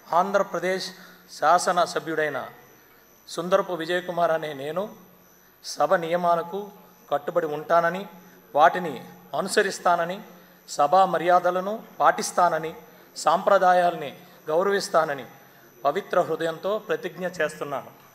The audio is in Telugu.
ఆంధ్రప్రదేశ్ శాసన సభ్యుడైన సుందరపు విజయ్ కుమార్ అనే నేను సభ నియమాలకు కట్టుబడి ఉంటానని, వాటిని అనుసరిస్తానని, సభా మర్యాదలను పాటిస్తానని, సాంప్రదాయాల్ని గౌరవిస్తానని పవిత్ర హృదయంతో ప్రతిజ్ఞ చేస్తున్నాను.